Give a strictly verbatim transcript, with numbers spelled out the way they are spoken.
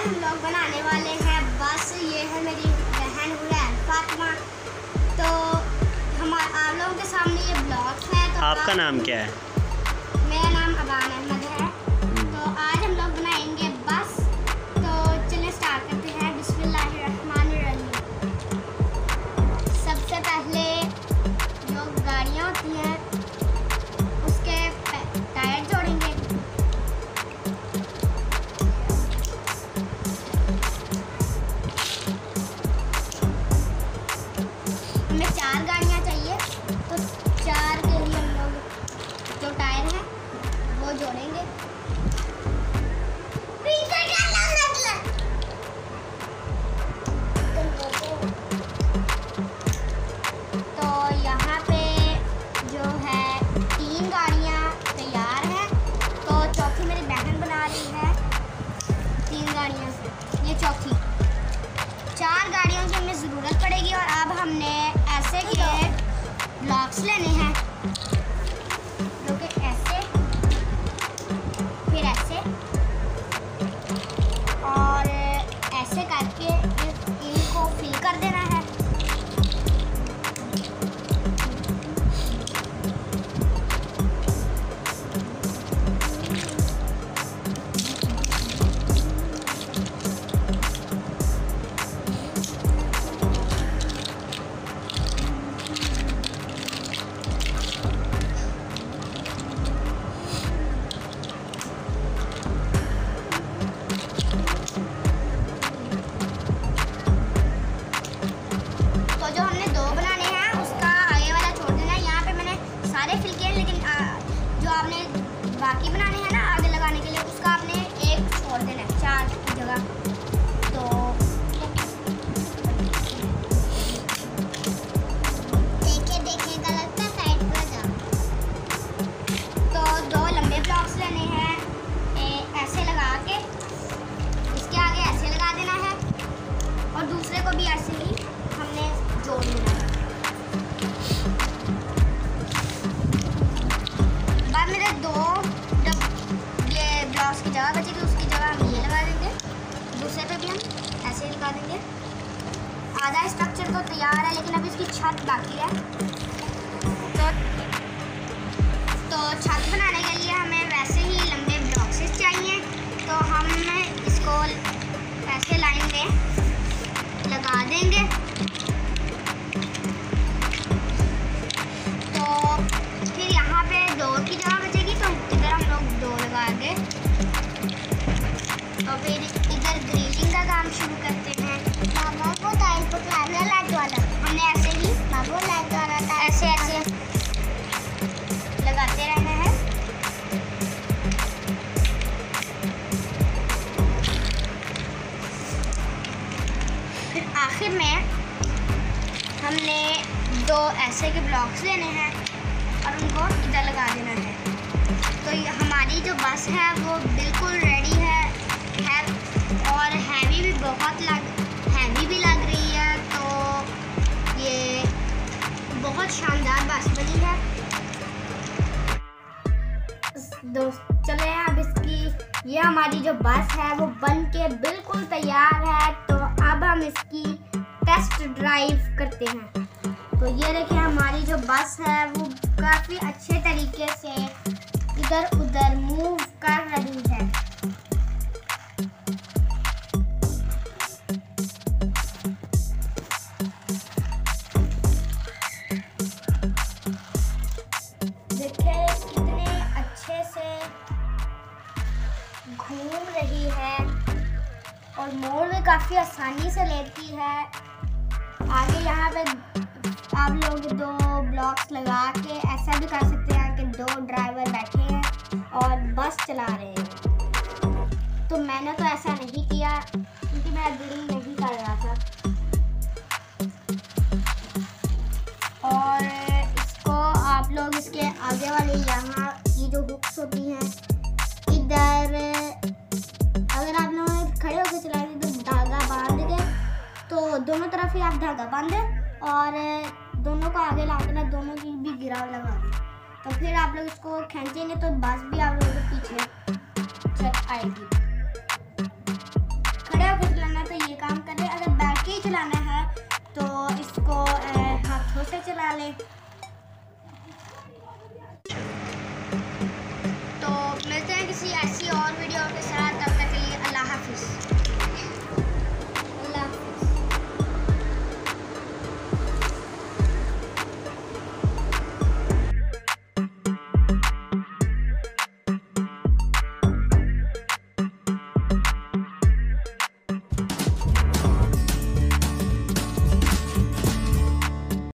हम लोग बनाने वाले हैं बस। ये है मेरी बहन हुरैन फातिमा। तो हम आप लोगों के सामने ये ब्लॉग्स हैं। तो आपका नाम क्या है? मेरा नाम अबान अहमद है। तो आज हम लोग बनाएंगे बस। तो चलिए स्टार्ट करते हैं। बिस्मिल्लाहिर्रहमानिर्रहीम। सबसे पहले जो गाड़ियाँ होती हैं उसके टायर जोड़ेंगे। हमें चार गाड़ियाँ चाहिए, तो चार के लिए हम लोग जो टायर हैं वो जोड़ेंगे। तो यहाँ पे जो है तीन गाड़ियाँ तैयार हैं। तो चौथी मेरी बहन बना रही है। तीन गाड़ियाँ से ये चौथी। चार गाड़ियों की हमें ज़रूरत पड़ेगी। और अब हमने ऐसे के ब्लॉक्स लेने हैं, जो कि ऐसे, फिर ऐसे और ऐसे करके इनको फिल कर देना है। बाकी बनाने हैं ना आगे लगाने के लिए, उसका आपने एक छोड़ देना है चार की जगह। तो देखे देखे गलत का साइड पर जाओ। तो दो लंबे ब्लॉक्स लेने हैं, ऐसे लगा के इसके आगे ऐसे लगा देना है और दूसरे को भी ऐसे ही हमने जोड़ देना है। बाद मेरे दो उसकी जगह बचेगी, उसकी जगह हम ये लगा देंगे। दूसरे पे भी हम ऐसे ही लगा देंगे। आधा स्ट्रक्चर तो तैयार है, लेकिन अभी इसकी छत बाकी है। तो तो छत बनाने के लिए हमें वैसे ही लंबे ब्लॉक्स चाहिए। तो हम इसको ऐसे लाइन में लगा देंगे। तो फिर यहाँ पे दो की जगह बचेगी, तो इधर हम लोग दो लगा देंगे। तो फिर इधर ग्रिलिंग का काम शुरू करते हैं। मामा को टाइल पकड़ाना लाइट वाला, हमने ऐसे ही मामा लाइट वाला था ऐसे ऐसे लगाते रहना है। फिर आखिर में हमने दो ऐसे के ब्लॉक्स लेने हैं और उनको इधर लगा देना है। तो हमारी जो बस है वो बिल्कुल रेडी है है और हैवी भी बहुत लग हैवी भी लग रही है। तो ये बहुत शानदार बस बनी है। दोस्त चले अब इसकी ये हमारी जो बस है वो बन के बिल्कुल तैयार है। तो अब हम इसकी टेस्ट ड्राइव करते हैं। तो ये देखिए हमारी जो बस है वो काफ़ी अच्छे तरीके से इधर उधर मूव कर रही है। देखिए कितने अच्छे से घूम रही है और मोड़ भी काफ़ी आसानी से लेती है। आगे यहाँ पे आप लोग दो ब्लॉक्स लगा के ऐसा भी कर सकते हैं कि दो ड्राइवर बैठे हैं और बस चला रहे हैं। तो मैंने तो ऐसा नहीं किया क्योंकि मैं दिल नहीं कर रहा था। और इसको आप लोग इसके आगे वाले यहाँ की जो हुक्स होती हैं इधर, अगर आप लोग खड़े होकर चलाएंगे तो धागा बांध के, तो दोनों तरफ ही आप धागा बांधे और दोनों को आगे ला देना, दोनों की भी गिराव लगा दें। तो फिर आप लोग इसको खींचेंगे तो बस भी आप लोगों के पीछे चल आएगी। खड़े इसको अ, हाथों से चला लें।